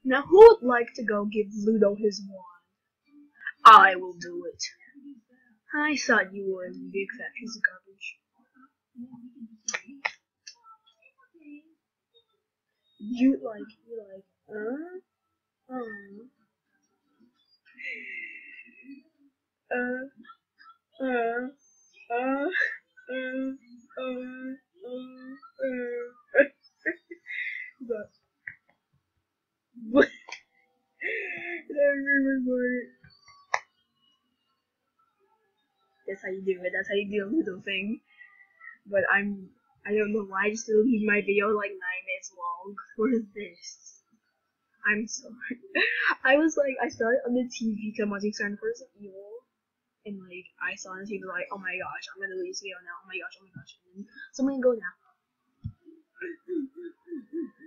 Now, who would like to go give Ludo his wand? I will do it. I thought you were a big fat piece of garbage. You like, uh, uh, uh, uh, but, that's how you do it. That's how you do a little thing. But I don't know why I just deleted my video like 9 minutes long for this. I'm sorry. I was like, I saw it on the TV because I'm watching Resident Evil, and like I saw on the TV like, oh my gosh, I'm gonna delete this video now. Oh my gosh, oh my gosh. And then, so I'm gonna go now.